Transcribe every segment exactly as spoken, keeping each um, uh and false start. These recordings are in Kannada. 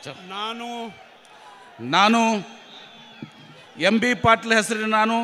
ನಾನು ನಾನು ಎಂ ಬಿ ಪಾಟೀಲ್ ಹೆಸರಿನ ನಾನು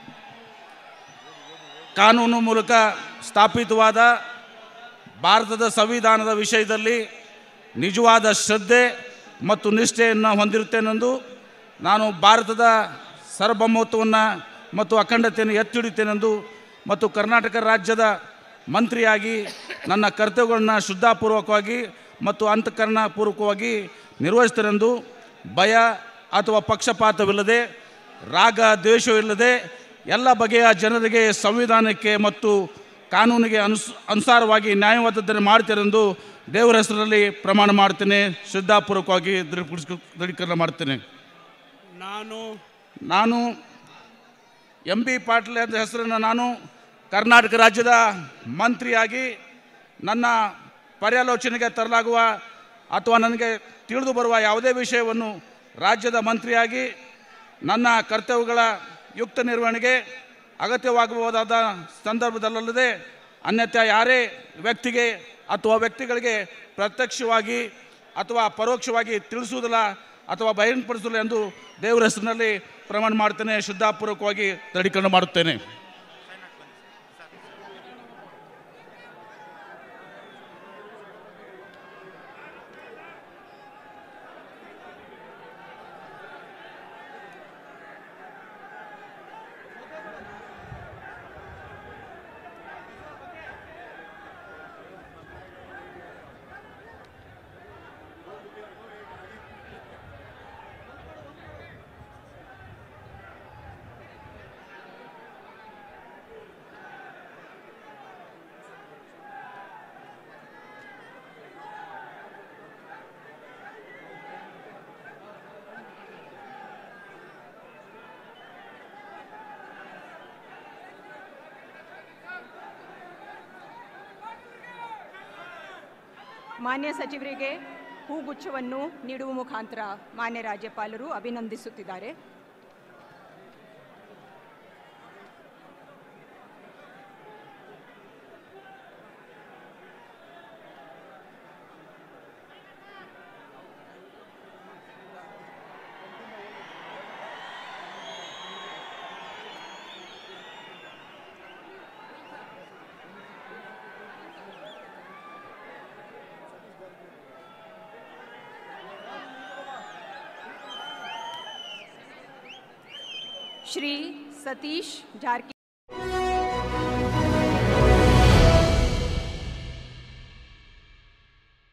ಕಾನೂನು ಮೂಲಕ ಸ್ಥಾಪಿತವಾದ ಭಾರತದ ಸಂವಿಧಾನದ ವಿಷಯದಲ್ಲಿ ನಿಜವಾದ ಶ್ರದ್ಧೆ ಮತ್ತು ನಿಷ್ಠೆಯನ್ನು ಹೊಂದಿರುತ್ತೇನೆಂದು ನಾನು ಭಾರತದ ಸಾರ್ವಭೌಮತ್ವವನ್ನು ಮತ್ತು ಅಖಂಡತೆಯನ್ನು ಎತ್ತಿ ಹಿಡಿಯುತ್ತೇನೆಂದು ಮತ್ತು ಕರ್ನಾಟಕ ರಾಜ್ಯದ ಮಂತ್ರಿಯಾಗಿ ನನ್ನ ಕರ್ತವ್ಯಗಳನ್ನು ಶ್ರದ್ಧಾಪೂರ್ವಕವಾಗಿ ಮತ್ತು ಅಂತಃಕರಣಪೂರ್ವಕವಾಗಿ ನಿರ್ವಹಿಸ್ತೇನೆಂದು ಭಯ ಅಥವಾ ಪಕ್ಷಪಾತವಿಲ್ಲದೆ ರಾಗ ದ್ವೇಷವಿಲ್ಲದೆ ಎಲ್ಲ ಬಗೆಯ ಜನರಿಗೆ ಸಂವಿಧಾನಕ್ಕೆ ಮತ್ತು ಕಾನೂನಿಗೆ ಅನುಸ್ ಅನುಸಾರವಾಗಿ ನ್ಯಾಯವಾದದ್ದನ್ನು ಮಾಡ್ತೇನೆಂದು ದೇವರ ಹೆಸರಲ್ಲಿ ಪ್ರಮಾಣ ಮಾಡ್ತೇನೆ. ಶ್ರದ್ಧಾಪೂರ್ವಕವಾಗಿ ದೃಢಪಡಿಸ್ ದೃಢೀಕರಣ ಮಾಡ್ತೇನೆ. ನಾನು ನಾನು ಎಂ ಬಿ ಪಾಟೀಲ್ ಅಂತ ಹೆಸರನ್ನು ನಾನು ಕರ್ನಾಟಕ ರಾಜ್ಯದ ಮಂತ್ರಿಯಾಗಿ ನನ್ನ ಪರ್ಯಾಲೋಚನೆಗೆ ತರಲಾಗುವ ಅಥವಾ ನನಗೆ ತಿಳಿದು ಬರುವ ಯಾವುದೇ ವಿಷಯವನ್ನು ರಾಜ್ಯದ ಮಂತ್ರಿಯಾಗಿ ನನ್ನ ಕರ್ತವ್ಯಗಳ ಯುಕ್ತ ನಿರ್ವಹಣೆಗೆ ಅಗತ್ಯವಾಗಬಹುದಾದ ಸಂದರ್ಭದಲ್ಲದೆ ಅನ್ಯಥಾ ಯಾರೇ ವ್ಯಕ್ತಿಗೆ ಅಥವಾ ವ್ಯಕ್ತಿಗಳಿಗೆ ಪ್ರತ್ಯಕ್ಷವಾಗಿ ಅಥವಾ ಪರೋಕ್ಷವಾಗಿ ತಿಳಿಸುವುದಿಲ್ಲ ಅಥವಾ ಬಹಿರಂಗಪಡಿಸುವುದಿಲ್ಲ ಎಂದು ದೇವರ ಹೆಸರಿನಲ್ಲಿ ಪ್ರಮಾಣ ಮಾಡ್ತೇನೆ. ಶ್ರದ್ಧಾಪೂರ್ವಕವಾಗಿ ದೃಢೀಕರಣ ಮಾಡುತ್ತೇನೆ. ಮಾನ್ಯ ಸಚಿವರಿಗೆ ಹೂಗುಚ್ಛವನ್ನು ನೀಡುವ ಮುಖಾಂತರ ಮಾನ್ಯ ರಾಜ್ಯಪಾಲರು ಅಭಿನಂದಿಸುತ್ತಿದ್ದಾರೆ. श्री सतीश जारकी